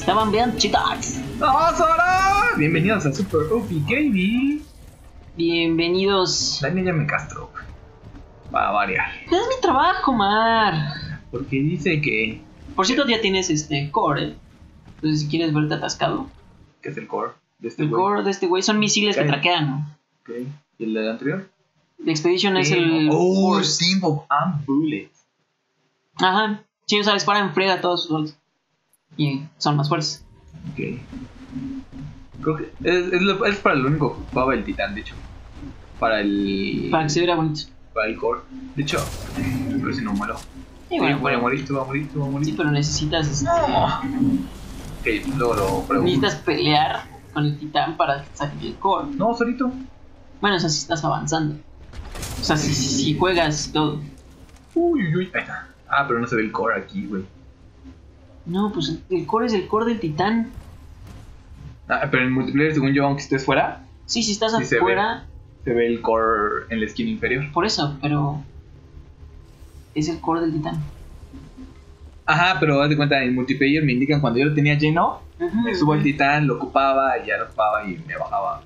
Estaban bien chitax. ¡Oh, Sora! Bienvenidos a Super OP Gaming. Bienvenidos. La niña me castró. Va a variar. Es mi trabajo, Mar. Porque dice que... Por cierto, ya tienes core, Entonces, si quieres verte atascado. ¿Qué es el core de este El güey? core de este güey son misiles que traquean, ¿no? Ok. ¿Y el del anterior? The Expedition es el... Oh, Force. Team of Bullets. Ajá. Sí, o sea, disparan en frega a todos sus goles. Y son más fuertes. Ok. Creo que es para lo único que ocupaba el titán, de hecho. Para el... Para que se vea bonito. Para el core. De hecho, pero si no muero. Y bueno, voy a morir, tú vas a morir, tú vas a morir. Sí, pero necesitas... Ok, luego lo pregunto. Necesitas pelear con el titán para sacar el core. No, solito. Bueno, o sea, si estás avanzando. O sea, si juegas todo. Uy. Ahí está. Ah, pero no se ve el core aquí, güey. No, pues el core es el core del titán. Ah, pero en multiplayer, según yo, aunque estés fuera, Sí, si estás sí afuera, se ve el core en la esquina inferior. por eso, pero es el core del titán. Ajá, pero haz de cuenta, en multiplayer me indican cuando yo lo tenía lleno, Ajá. me subo al titán, lo ocupaba, y ya lo ocupaba y me bajaba.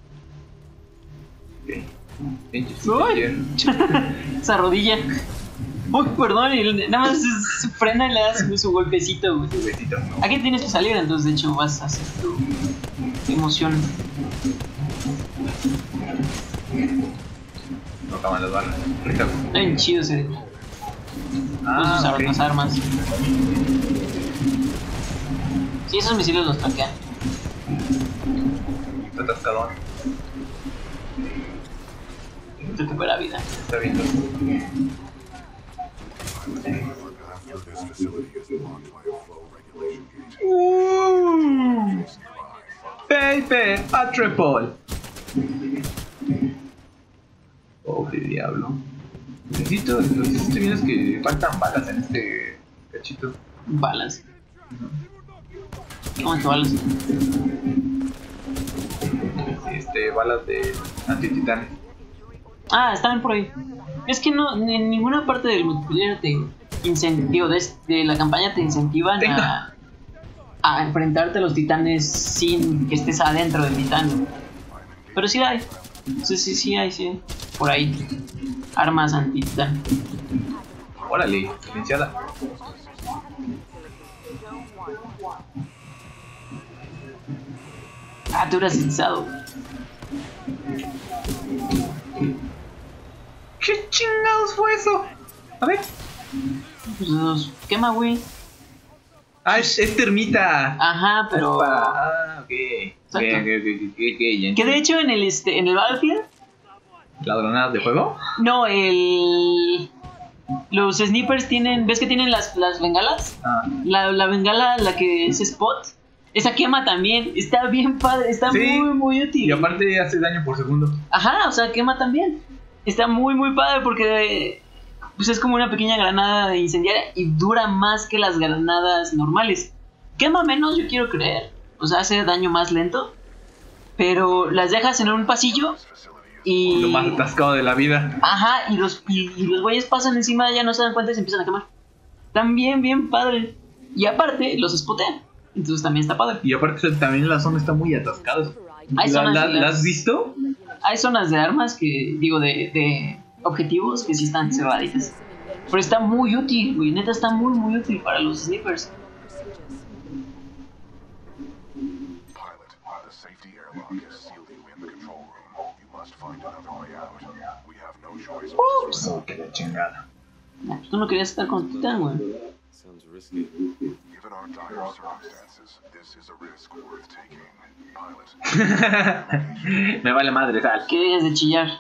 Ok. Uy. Esa rodilla. Uy, perdón, y nada más se frena y le das su golpecito, güey. Besito. Aquí tienes que salir, entonces de hecho vas a hacer tu emoción. No acaban las balas. Está bien chido ese. Puedes usar ok. otras armas. Sí, esos misiles los tanquean. Está atascadón. Recupera vida. Está viendo. Baby, a triple. Pobre diablo. Necesito es que faltan balas en este cachito. Balas. ¿Cómo que balas? Balas de antititanes. Ah, estaban por ahí. Es que no, en ninguna parte del multiplayer te incentivo de la campaña te incentivan a enfrentarte a los titanes sin que estés adentro del titán. Pero sí hay. Sí hay, sí. Por ahí. Armas anti-titán. Órale, silenciada. Ah, tú eras silenciado. ¿Qué chingados fue eso? A ver. Pues los quema, güey. Ah, es termita. Ajá, pero... Ah, ok. Exacto. Ya Que entendí. de hecho en el Battlefield... ¿Las granadas de fuego? No, los snipers tienen... ¿Ves que tienen las bengalas? Ah. La bengala, la que es spot, esa quema también. Está bien padre, está Sí. muy útil. Y aparte hace daño por segundo. Ajá, o sea, quema también. Está muy padre porque pues es como una pequeña granada incendiaria y dura más que las granadas normales. Quema menos, yo quiero creer. O sea, hace daño más lento. Pero las dejas en un pasillo y... Lo más atascado de la vida. Ajá, y los güeyes pasan encima, ya no se dan cuenta y se empiezan a quemar. Están bien padre. Y aparte, los spotean. Entonces también está padre. Y aparte también la zona está muy atascada. Hay zonas ¿La has visto? Hay zonas de armas que, digo, de objetivos que sí están cerraditas. Pero está muy útil, güey. Neta, está muy útil para los snipers. Ups. Oh, que la chingada. Nah, pues tú no querías estar con Titán, güey. Me vale madre, sal. ¿Qué debes de chillar?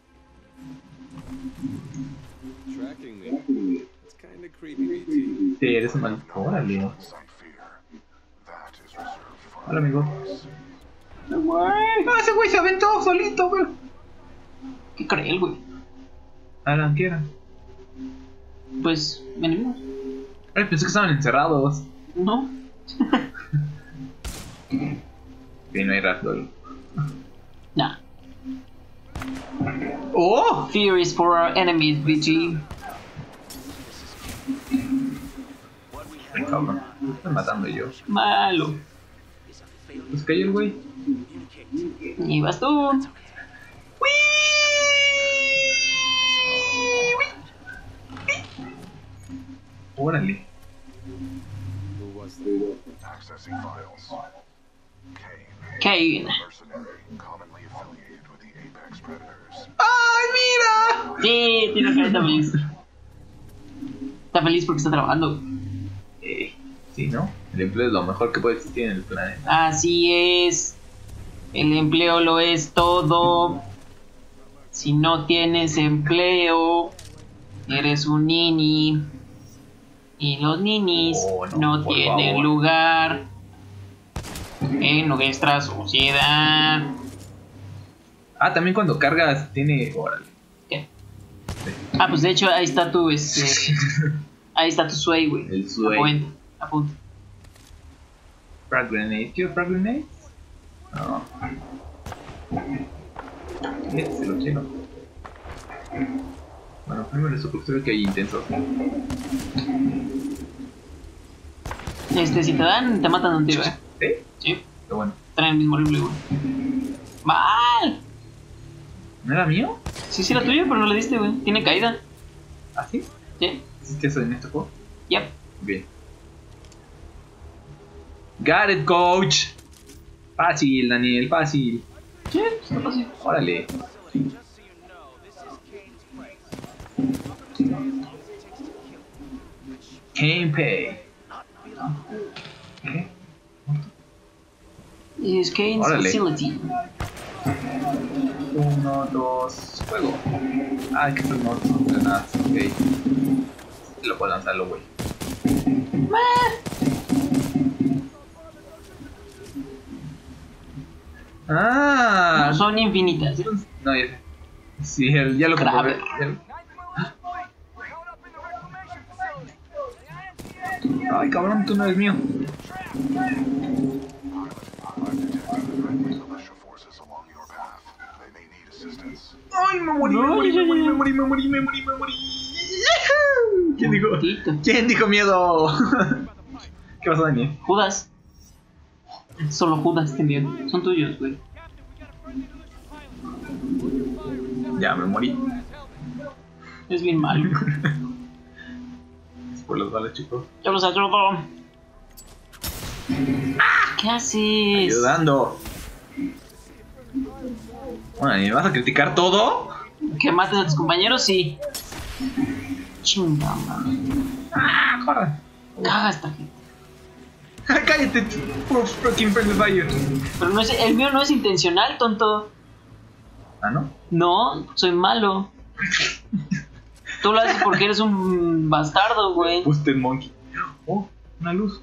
Sí, eres un mal. Órale. Hola, amigo. Ah, ese güey se aventó solito, güey. ¿Qué cree el güey? Alan, ¿qué era? Pues, venimos. Ay, pensé que estaban encerrados. ¿No? Sí, no hay rastro. Nah. ¡Oh! Theories for our enemies, BG. Cabrón. Lo estoy matando yo. Malo. Pues cayó el güey. Y vas tú. Órale. Accessing files. Kane. Mercenary, commonly affiliated with the Apex Predators. ¡Ay, mira! Sí, tiene que estar feliz. Está feliz porque está trabajando. Sí, ¿no? El empleo es lo mejor que puede existir en el planeta. Así es. El empleo lo es todo. Si no tienes empleo, eres un nini. Y los ninis Oh, no, no por tienen favor. lugar en nuestra sociedad. Ah, también cuando cargas tiene... Órale. ¿Qué? Ah, pues de hecho ahí está tu ahí está tu sway, güey. El sway. Apunta. Frag grenade. ¿Quiero frag grenade? No. Este se lo quiero. Bueno, primero eso porque se ve que hay intensos. Si te dan, te matan de un tiro, ¿Sí? Sí, Qué bueno. traen el mismo rifle, güey. ¡Mal! ¿No era mío? Sí, sí era tuyo, pero no le diste, güey. Tiene caída. ¿Ah, sí? Sí. ¿Existe eso en este juego? Yep. Bien. Got it, coach. Fácil, Daniel, fácil. Sí, está fácil. Órale. Game Pay. ¿Qué? Es Kane's Órale. Facility. 1, 2, juego. Ah, que estos no son granadas. Ok. Lo puedo lanzarlo, güey. Ah, No son infinitas. no, ya sé. Sí, ya lo comprobé. Ay, cabrón, tú no eres mío. Militia forces along your path. They may need assistance. Ay, me morí, me morí, me morí, me morí, me morí, me morí, me morí. ¿Quién dijo? Poquito. ¿Quién dijo miedo? ¿Qué pasó, Daniel? Judas. Solo Judas te envió. Son tuyos, güey. Ya me morí. Es bien malo. Es por las balas, chicos. Yo los ayudo. ¿Qué haces? Ayudando. Bueno, ¿y me vas a criticar todo? ¿Que mates a tus compañeros? Sí. Chinga, man. ¡Ah, corre! Caga esta gente. ¡Cállate! Puro fucking friendly fire. Pero no es, el mío no es intencional, tonto. ¿Ah, no? No, soy malo. Tú lo haces porque eres un bastardo, güey. Busted monkey. Oh, una luz.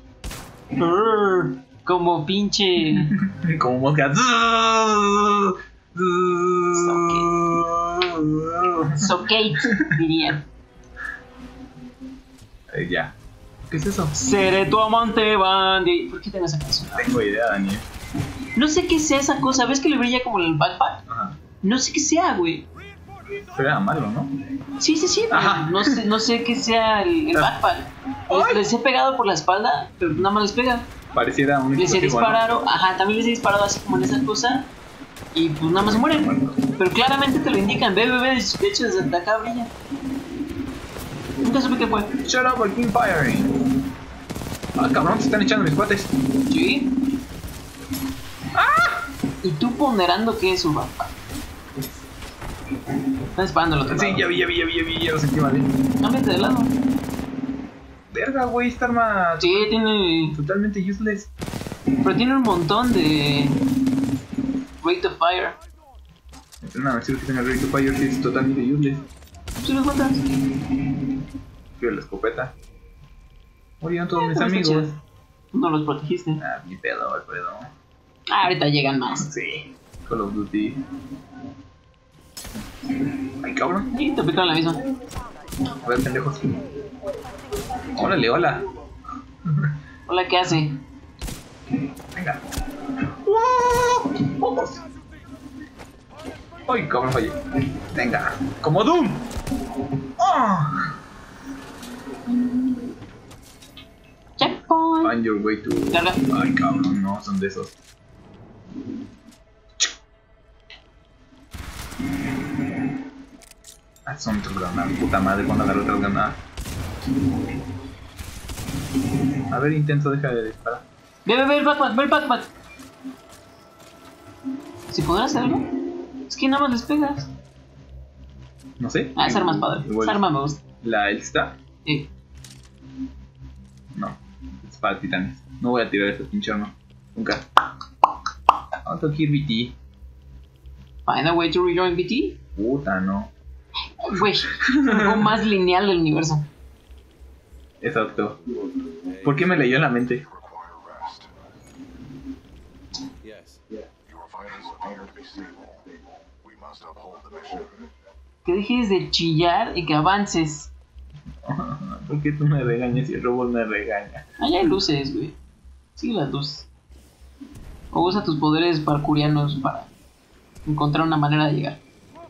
Como pinche. Como mosca. Sockate, diría. Ya. ¿Qué es eso? Seré tu amante, Bandy. ¿Por qué tengo esa canción? Tengo idea, Daniel. No sé qué sea esa cosa. ¿Ves que le brilla como el backpack? Ajá. No sé qué sea, güey. Pero era malo, ¿no? Sí, pero Ajá. no sé qué sea el backpack. Les he pegado por la espalda, pero nada más les pega. Pareciera un Les he explosivo, ¿no? disparado, también les he disparado así como en esa cosa. Y pues nada más se mueren. Pero claramente te lo indican. Ve, de hecho desde acá brilla. Nunca supe qué fue. Shut up, I keep firing. Ah, cabrón, se están echando mis cuates. Sí. Y tú ponderando que es un backpack. Están disparando al otro lado. Sí, ya vi, ya lo sentí, vale. Cámbiate de lado. Verga, güey, esta arma Sí, tiene. totalmente useless. Pero tiene un montón de. Rate of fire. No, me sirve que tenga Rate of Fire, sí, es totalmente useless. ¿Sí los matas? Quiero la escopeta. Murieron todos mis Pero está amigos. chido. No los protegiste. Ah, mi pedo, el pedo. Ahorita llegan más. Sí. Call of Duty. Ay, cabrón. Y te picaron la misma. A ver, pendejos. Órale, hola. Hola, ¿qué hace? Venga. ¡Wow! ¡Vamos! ¡Ay, cabrón, fallé! Venga. ¡Como Doom! ¡Oh! ¿Ya? Checkpoint. Find your way to... Carga. Ay, cabrón, no, son de esos. Ah, son otras granadas. Puta madre, cuando agarro otras granadas. A ver, intento, deja de disparar. Ve el backpack, ve el backpack. ¿Si podrás hacer algo? Es que nada más les pegas. No sé. Ah, esa arma es padre. Igual. Esa arma me gusta. ¿La Elsta? No, es para titanes. No voy a tirar esta pinche arma. Nunca. Tengo que ir BT. Find a way to rejoin BT. Puta, no. Güey, el juego más lineal del universo. Exacto. ¿Por qué me leyó la mente? You require rest. Yes. Your vitals appear to be stable. We must uphold the mission. Que dejes de chillar y que avances. ¿Por qué tú me regañas y el robot me regaña? Allá hay luces, güey. Sigue las luces. O usa tus poderes parkourianos para encontrar una manera de llegar.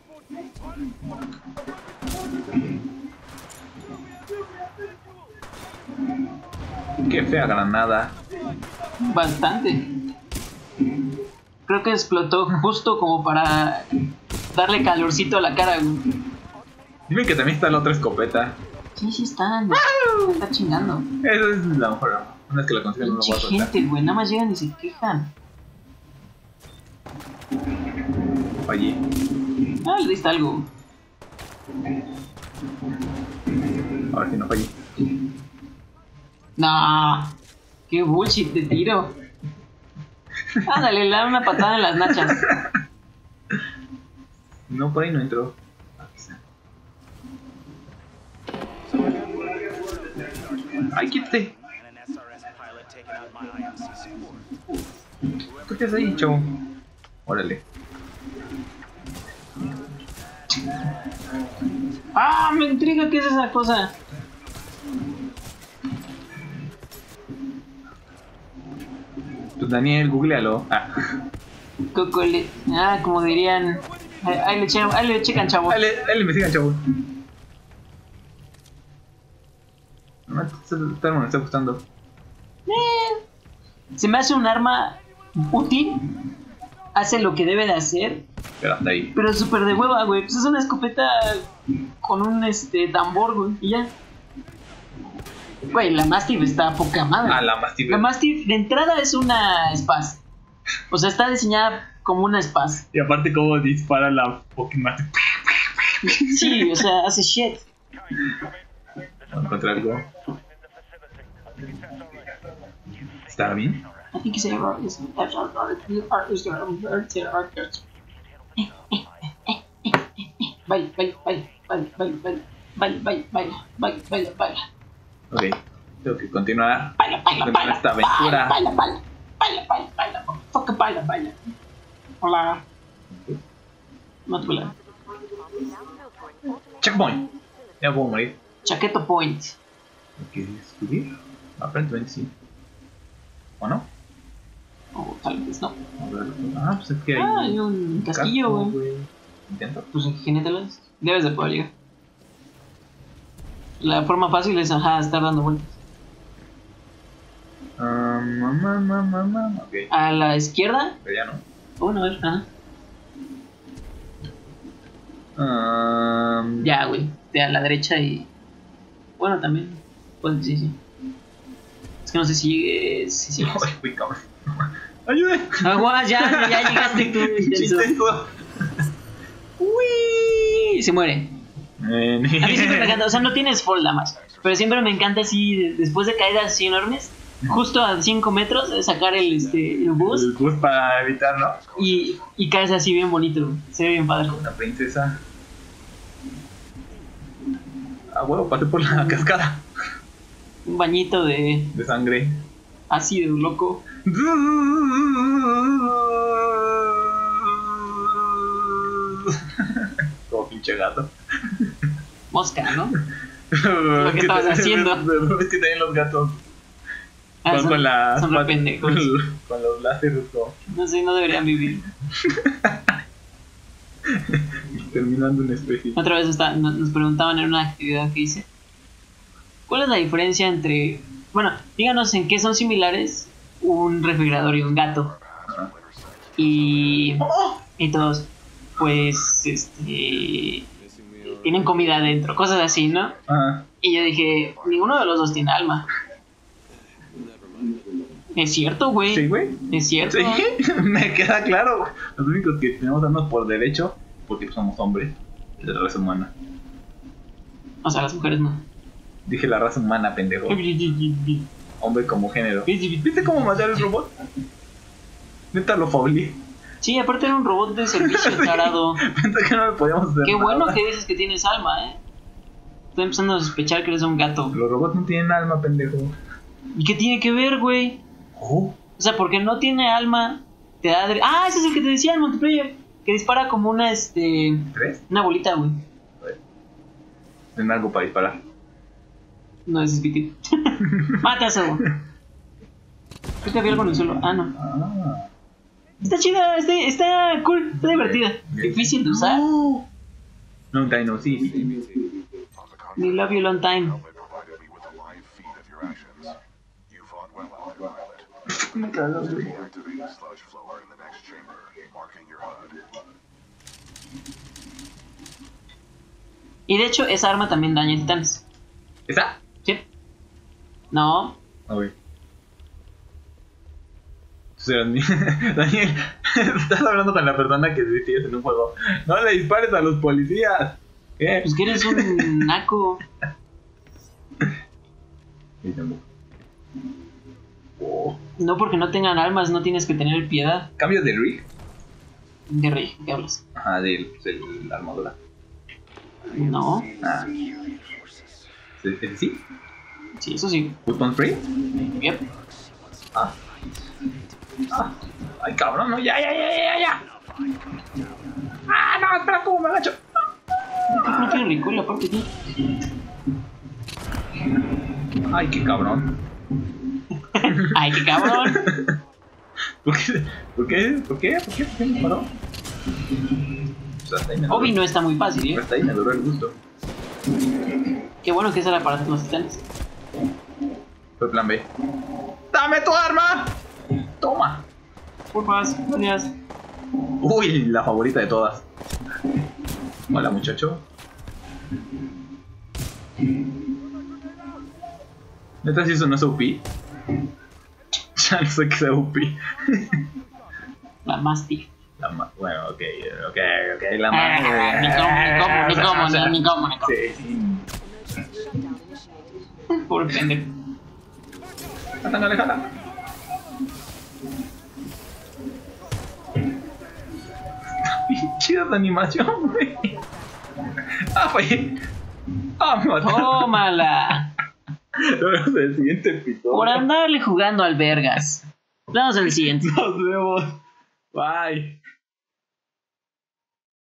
Qué fea granada. Bastante. Creo que explotó justo como para darle calorcito a la cara, güey. Dime que también está la otra escopeta. Sí, están. Está chingando. Esa es la mejor arma. Una vez que la consiga no la voy a Pinche soltar. gente, güey. Nada más llegan y se quejan. Fallé. Ah, le diste algo. A ver si no fallé. No. Qué bullshit de tiro. Ándale, le da una patada en las nachas. No, por ahí no entró. Ay, quítate. ¿Qué te has ahí, chavo? Órale. Ah, me intriga qué es esa cosa. Pues Daniel, googlealo. Ah. Cocole. Ah, como dirían. Ahí le checan, chavo. Ahí le investigan, chavo. No, este arma me está gustando. Se me hace un arma útil. Hace lo que debe de hacer. Pero hasta ahí. Pero es súper de hueva, güey. Pues es una escopeta con un tambor, güey. Y ya. Güey, la Mastiff está poca madre. Ah, la Mastiff. La Mastiff de entrada es una Spaz. O sea, está diseñada como una Spaz. Y aparte cómo dispara la Pokémon. Sí, o sea, hace shit. Voy a encontrar algo. ¿Está bien? I think it's a error. Baila. Ok. Tengo que continuar. Continuar esta aventura. Baila. Hola. Matula. Checkpoint. Ya puedo morir. Chaqueto Point. ¿Qué subir? Aparentemente sí. ¿O no? O tal vez no. A ver. Ah, pues es que hay. Ah, hay un casquillo, güey. Intento. Pues ingénietelas. Debes de poder llegar. La forma fácil es, estar dando vueltas. Ok. A la izquierda. Pero ya no. Bueno, a ver, Ya, güey. A la derecha y. Bueno, también. Pues sí. Es que no sé si llegues. Sí. Ay, güey, cabrón. ¡Ayude! Aguas, ya llegaste tú. Intenso. Uy, se muere. A mí siempre me encanta, o sea, no tienes fall damage, pero siempre me encanta así, después de caídas así enormes, justo a 5 metros, sacar el boost El boost para evitar, ¿no? y caes así bien bonito, se ve bien padre. Una princesa. Ah, huevo, pasé por la cascada Un bañito de de sangre. ácido loco. Como pinche gato. Mosca, ¿no? Lo que estabas haciendo. Es que también los gatos van Son, con la son re pendejos. con los láseres como No sé, no deberían vivir. terminando una especie. Otra vez nos preguntaban en una actividad que hice, ¿cuál es la diferencia entre Bueno, díganos en qué son similares un refrigerador y un gato. Y todos, pues, tienen comida adentro, cosas así, ¿no? Ajá. Y yo dije, ninguno de los dos tiene alma. Es cierto, güey. Sí, güey. Es cierto. Sí, me queda claro. Los únicos que tenemos armas por derecho, porque pues, somos hombres, es la raza humana. O sea, las mujeres no. Dije la raza humana, pendejo. Hombre como género. ¿Viste cómo matar el robot? Neta lo faulé. Sí, aparte era un robot de servicio tarado. Pensé que no le podíamos hacer Qué nada. bueno que dices que tienes alma, Estoy empezando a sospechar que eres un gato. Los robots no tienen alma, pendejo. ¿Y qué tiene que ver, güey? Oh. O sea, porque no tiene alma, te da... Ah, ese es el que te decía, el multiplayer. Que dispara como una, ¿Tres? una bolita, güey. Tienen algo para disparar. No, ese es Piti. Mata a ese, güey. Creo que había algo en el suelo. Ah, no. Ah. Está chida, está cool, está divertida. Difícil de usar. Long time no see. We love you long time. They provided me with a live feed of your actions. You fought well out there, pilot. Me cago, güey. Activate the sludge flower in the next chamber, marking your HUD. Y de hecho, esa arma también daña titanes. ¿Esa? ¿Sí? No. Ah, güey. Daniel, estás hablando con la persona que sigues en un juego. No le dispares a los policías. ¿Qué? Pues que eres un naco. Oh. No porque no tengan almas, no tienes que tener piedad. ¿Cambio de rig? De rey, ¿qué hablas? Ajá, de la armadura. No. Ah. ¿Sí? Sí, eso sí. ¿Button free? Yep. Ah. Ah. Ay, cabrón, no, ya. Ah, no, espera, ¿cómo me agacho? No tiene recoil aparte aquí. Ay, qué cabrón. Ay, qué cabrón. ¿Por qué me paró? Pues hasta ahí me duró. Obi no está muy fácil, Hasta ahí me duró el gusto. Qué bueno que es el aparato de los titanes. Fue plan B. ¡Dame tu arma! ¡Toma! Porfa, gracias. Uy, la favorita de todas. Hola, muchacho. ¿Neta si eso no es OP? Ya no sé qué es OP. La Mastiff. Bueno, ok, la madre. Ni cómo. Sí. Pobre pendejo. Alejala. Chida la animación, güey. Ah, fue. Ah, me mató. Tómala. Nos vemos en el siguiente episodio. Por andarle jugando al vergas. Vamos al siguiente. Nos vemos. Bye.